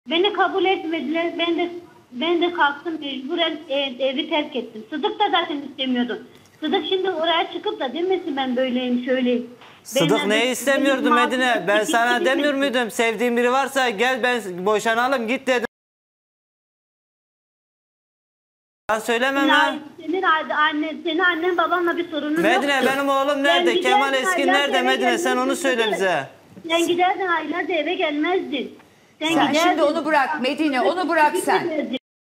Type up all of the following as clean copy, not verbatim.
Beni kabul etmediler. Ben de kalktım mecburen evi terk ettim. Sıdık da zaten istemiyordu. Sıdık şimdi oraya çıkıp da demesin ben böyleyim şöyleyim. Sıdık neyi istemiyordu Medine? Ben sana demiyor muydum? Sevdiğin biri varsa gel ben boşanalım git dedim. Ben söylemem ha. Senin annen babanla bir sorunun yok. Medine benim oğlum nerede? Kemal Eskin nerede Medine? Sen onu söyle bize. Sen giderdin aylarca eve gelmezdin. Sen şimdi onu bırak Medine, onu bırak sen.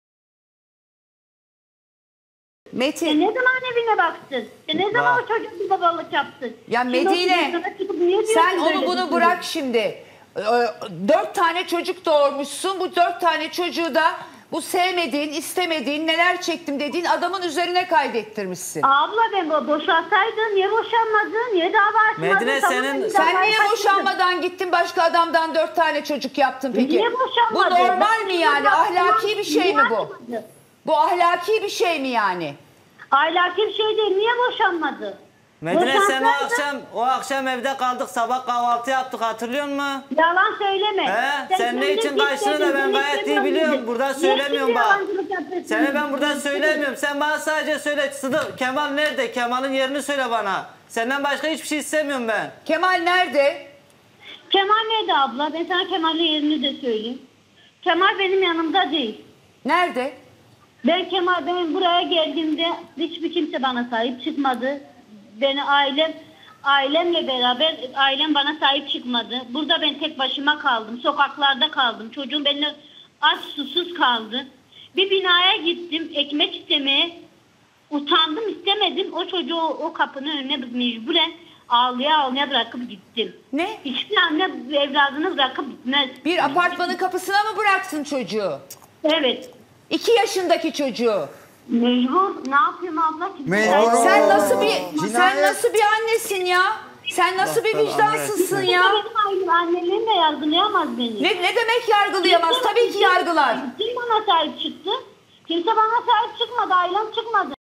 Metin. Sen ne zaman evine baktın? Sen ne zaman o çocuk bir babalık yaptın? Ya Medine, sen onu bunu bırak şimdi. 4 tane çocuk doğurmuşsun. Bu 4 tane çocuğu da bu sevmediğin, istemediğin, neler çektim dediğin adamın üzerine kaydettirmişsin. Abla ben boşansaydın niye boşanmadın? Niye dava açmadın? Medine Sen niye boşanmadan gittin başka adamdan 4 tane çocuk yaptın peki? Niye boşanmadın? Bu normal mi yani? Ahlaki bir şey mi bu? Bu ahlaki bir şey mi yani? Ahlaki bir şey değil. Niye boşanmadı? Medine sen o akşam evde kaldık, sabah kahvaltı yaptık, hatırlıyor musun? Yalan söyleme. Sen ne için kaçtığını da ben gayet iyi biliyorum. Buradan söylemiyorum bak. Seni ben buradan söylemiyorum. Sen bana sadece söyle Sıdık, Kemal nerede? Kemal'in yerini söyle bana. Senden başka hiçbir şey istemiyorum ben. Kemal nerede? Kemal nerede abla? Ben sana Kemal'in yerini de söyleyeyim. Kemal benim yanımda değil. Nerede? Ben buraya geldiğimde hiçbir kimse bana sahip çıkmadı. Beni ailemle beraber ailem bana sahip çıkmadı. Burada ben tek başıma kaldım. Sokaklarda kaldım. Çocuğum benimle aç susuz kaldı. Bir binaya gittim ekmek istemeye. Utandım istemedim. O çocuğu o kapının önüne mecburen ağlaya bırakıp gittim. Ne? Hiçbir anne evladını bırakıp gitmez. Bir apartmanın kapısına mı bıraktın çocuğu? Evet. 2 yaşındaki çocuğu. Mecbur. Ne yapayım abla? Mecbur. Sen nasıl bir annesin ya? Sen nasıl bir vicdansızsın ya? Annemlerim de yargılayamaz beni. Ne demek yargılayamaz? Tabii ki yargılar. Kim bana sahip çıktı? Kimse bana sahip çıkmadı. Ailem çıkmadı.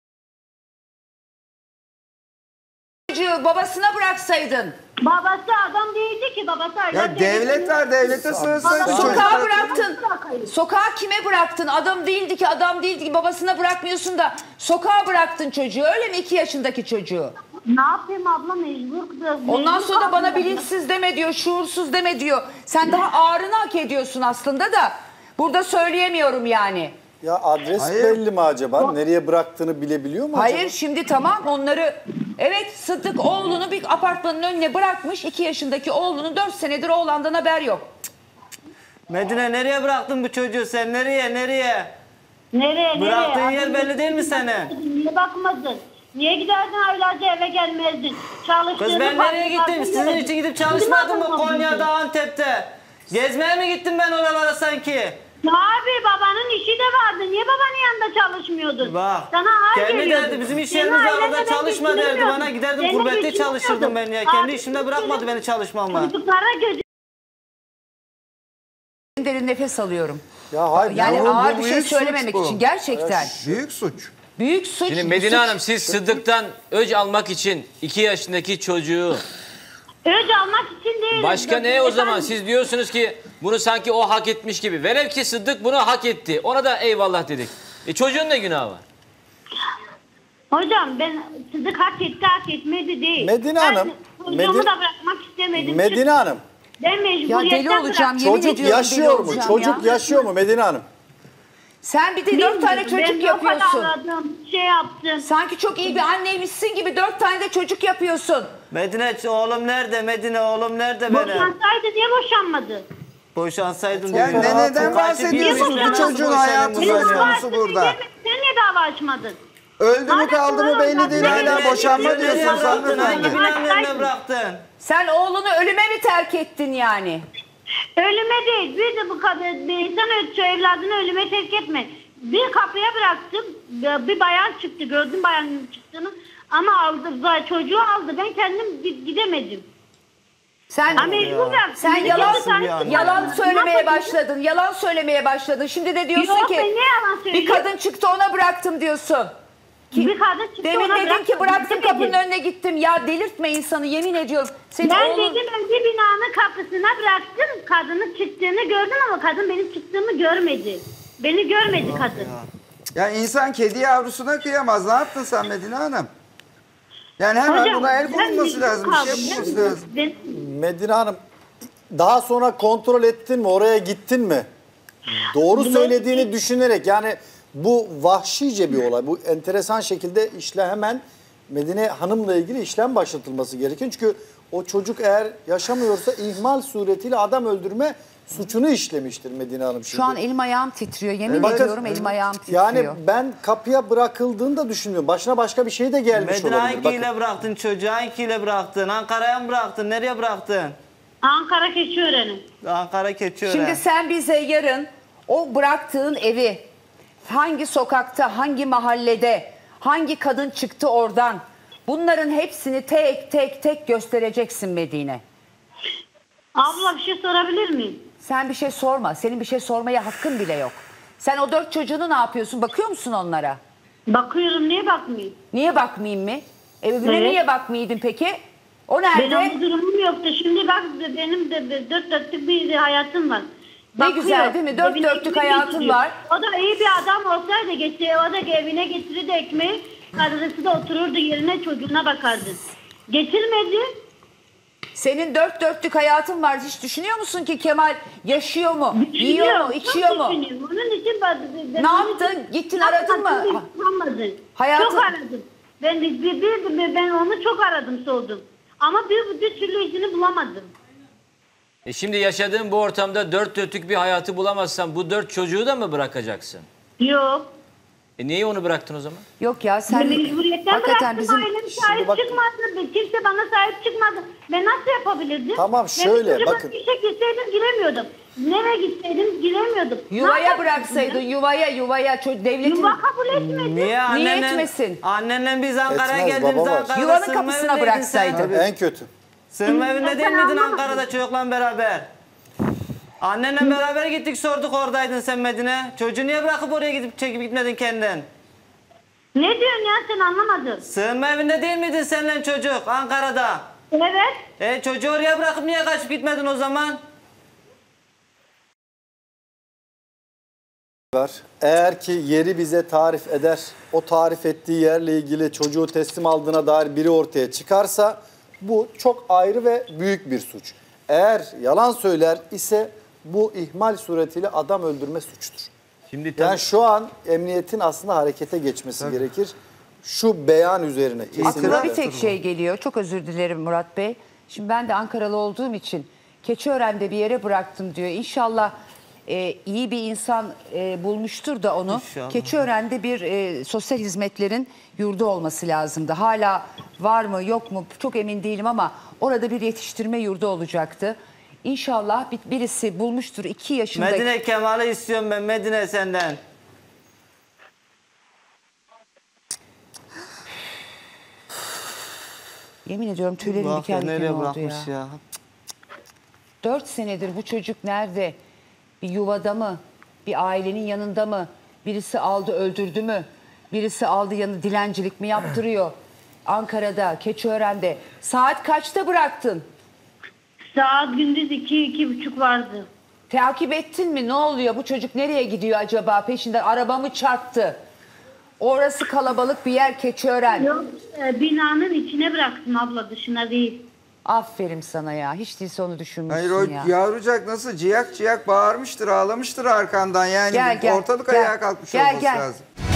Çocuğu babasına bıraksaydın. Babası adam değildi ki. Babası ailem Ya devlet var, devlete sığınsaydın. Sokağa bıraktın. Sokağa kime bıraktın? Adam değildi ki babasına bırakmıyorsun da sokağa bıraktın çocuğu. Öyle mi 2 yaşındaki çocuğu? Ne yapayım abla mecbur. Ondan sonra da bana bilinçsiz deme diyor, şuursuz deme diyor. Sen daha ağrını hak ediyorsun aslında da. Burada söyleyemiyorum yani. Ya adres belli mi acaba? Nereye bıraktığını bilebiliyor mu Hayır acaba? şimdi tamam onları... Evet Sıddık oğlunu bir apartmanın önüne bırakmış. 2 yaşındaki oğlunun 4 senedir oğlandan haber yok. Medine nereye bıraktın bu çocuğu sen? Nereye? Nereye? Bıraktığın yer belli değil mi senin? Niye bakmadın? Niye giderdin aylarca eve gelmezdin? Kız ben nereye gittim? Sizin için gidip çalışmadım mı Konya'da, Antep'te? Gezmeye mi gittim ben oralara sanki? Abi babanın işi de vardı. Niye babanın yanında çalışmıyordun? Bak. Sana Kendi derdi bizim iş yerimiz var orada çalışma derdi bana. Giderdim gurbette çalışırdım ben ya. Kendi işimde bırakmadı beni çalışmama. Çocuklara gözü... Derin nefes alıyorum. Ya hayır. Yani bu ağır bir şey büyük söylememek suç bu. için gerçekten. Büyük suç. Büyük suç. Şimdi bu Medine suç. Hanım siz Sıddık'tan öc almak için 2 yaşındaki çocuğu Öc almak için değil. başka ne o zaman? Siz diyorsunuz ki bunu sanki o hak etmiş gibi. Velev ki Sıddık bunu hak etti. Ona da eyvallah dedik. Çocuğun ne günahı var? Hocam ben Sıddık hak etti hak etmedi değil. Medine Hanım, Çocuğumu da bırakmak istemedim. Medine Hanım. Ben Ya mecburiyetten deli olacağım yemin Çocuk ediyorum yaşıyor deli mu? olacağım Çocuk ya. yaşıyor mu Medine Hanım? Sen bir de 4 tane çocuk yapıyorsun. Aradım, şey yaptım. Sanki çok iyi bir anneymişsin gibi 4 tane de çocuk yapıyorsun. Medine oğlum nerede? Medine oğlum nerede benim? Boşansaydı niye boşanmadı? Boşansaydım Ya diyor. neden bahsediyorsun? Bir çocuğun hayatı söz konusu burada. Sen niye dava açmadın? Öldü mü kaldı mı belli değil. Hala boşanma diyorsunuz Hangi hanımefendi. binanın önüne bıraktın? Sen oğlunu ölüme mi terk ettin yani? Ölüme değil. Bir de bu kadar bir insan evladını ölüme terk etme. Bir kapıya bıraktım. Bir bayan çıktı. Gördüm bayanın çıktığını. Ama aldı. Çocuğu aldı. Ben kendim gidemedim. Sen yalan söylemeye başladın. başladın. Yalan söylemeye başladın. Şimdi de diyorsun Yok, ki ben niye yalan bir söyleyeyim? kadın çıktı ona bıraktım diyorsun. Bir kadın çıktı Demin ona dedin ki bıraktım. bıraktım Gidemedim. kapının önüne gittim. Ya delirtme insanı yemin ediyorum. Senin Ben oğlun... dedim önce binanın kapısına bıraktım. Kadının çıktığını gördüm ama kadın benim çıktığımı görmedi. Beni görmedi kadın. Ya insan kedi yavrusuna kıyamaz. Ne yaptın sen Medine Hanım? Yani hemen buna el konulması lazım. Bir şey yapılması lazım. Medine Hanım, daha sonra kontrol ettin mi? Oraya gittin mi? Doğru söylediğini düşünerek, yani bu vahşice bir olay. Bu enteresan şekilde hemen Medine Hanım'la ilgili işlem başlatılması gerekiyor. Çünkü o çocuk eğer yaşamıyorsa ihmal suretiyle adam öldürme suçunu işlemiştir Medine Hanım şimdi. Şu an elim ayağım titriyor. Yemin Bakın, ediyorum elim ayağım titriyor. Yani ben kapıya bırakıldığını da düşünmüyorum. Başına başka bir şey de gelmiş Medine olabilir. hangiyle bıraktın çocuğu? Hangiyle bıraktın? Ankara'ya mı bıraktın? Nereye bıraktın? Ankara Keçiören'i. Ankara Keçiören. Şimdi sen bize yarın o bıraktığın evi hangi sokakta, hangi mahallede, hangi kadın çıktı oradan, bunların hepsini tek tek göstereceksin Medine. Abla bir şey sorabilir miyim? Sen bir şey sorma. Senin bir şey sormaya hakkın bile yok. Sen o 4 çocuğunu ne yapıyorsun? Bakıyor musun onlara? Bakıyorum, niye bakmayayım? Niye bakmayayım mı? Öbürüne Evet. niye bakmayaydın peki? O nerede? Benim bu durumum yoktu. Şimdi bak, benim de 4 dörtlük bir hayatım var. Ne güzel değil mi? 4 Evine dörtlük ekmek hayatın getiriyor. var. O da iyi bir adam olsaydı o da evine getirirdi ekmeği. Karısı da otururdu yerine, çocuğuna bakardı. Getirmedi. Senin 4 dörtlük hayatın var. Hiç düşünüyor musun ki Kemal yaşıyor mu? Yiyor mu? Çok İçiyor mu? düşünüyorum. Onun için Ne yaptın? Gittin aradın mı? Hayatın- Çok aradım. Ben onu çok aradım, sordum. Ama bir türlü izini bulamadım. Şimdi yaşadığın bu ortamda 4 dörtlük bir hayatı bulamazsan bu 4 çocuğu da mı bırakacaksın? Yok. Niye onu bıraktın o zaman? Yok ya sen Mecburiyetten hakikaten bıraktım, bizim ailem sahip bak- çıkmadı. Kimse bana sahip çıkmadı. Ben nasıl yapabilirdim? Tamam, Ben şöyle, çocuğuma bakın. işe gitseydim giremiyordum. Nereye gitseydim giremiyordum. Ne yuvaya yapacaktım bıraksaydın ben? yuvaya devletin Yuva kabul etmedi. Niye annenle, etmesin? Annenle biz Ankara'ya Etmez, geldiğimizde baba var. Ankara'da Yuvanın sığınma kapısına evindeydin bıraksaydın. sen. Tabii, en kötü. Sığınma evinde Ben değil miydin anlamadım. Ankara'da çocukla beraber? Annenle beraber gittik, sorduk, oradaydın sen Medine. Çocuğu niye bırakıp oraya gidip çekip gitmedin kendin? Ne diyorsun ya, sen anlamadın. Sığınma evinde değil miydin seninle çocuk Ankara'da? Evet. Çocuğu oraya bırakıp niye kaçıp gitmedin o zaman? Var. Eğer ki yeri bize tarif eder, o tarif ettiği yerle ilgili çocuğu teslim aldığına dair biri ortaya çıkarsa bu çok ayrı ve büyük bir suç. Eğer yalan söyler ise bu ihmal suretiyle adam öldürme suçtur. Şimdi Yani şu an emniyetin aslında harekete geçmesi gerekir. Şu beyan üzerine Aklıma kesinlikle. bir tek şey geliyor. Çok özür dilerim Murat Bey. Şimdi ben de Ankaralı olduğum için Keçiören'de bir yere bıraktım diyor. İnşallah iyi bir insan bulmuştur da onu. İnşallah. Keçiören'de bir sosyal hizmetlerin yurdu olması lazımdı. Hala var mı yok mu çok emin değilim ama orada bir yetiştirme yurdu olacaktı. İnşallah birisi bulmuştur 2 yaşındaki. Medine Kemal'i istiyorum ben, Medine senden. Yemin ediyorum tüylerim Bak diken diken nereye oldu bırakmış ya. ya. 4 senedir bu çocuk nerede? Bir yuvada mı? Bir ailenin yanında mı? Birisi aldı öldürdü mü? Birisi aldı yanı dilencilik mi yaptırıyor? Ankara'da, Keçiören'de. Saat kaçta bıraktın? Saat gündüz 2-2.30 vardı. Takip ettin mi? Ne oluyor? Bu çocuk nereye gidiyor acaba? Peşinden araba mı çarptı? Orası kalabalık bir yer Keçiören. Yok, binanın içine bıraktım abla, dışına değil. Aferin sana ya. Hiç değilse onu düşünmüşsün Hayır o ya. yavrucak nasıl ciyak ciyak bağırmıştır, ağlamıştır arkandan. Yani Gel, gel, ortalık gel. ayağa kalkmış Gel, olması gel. lazım.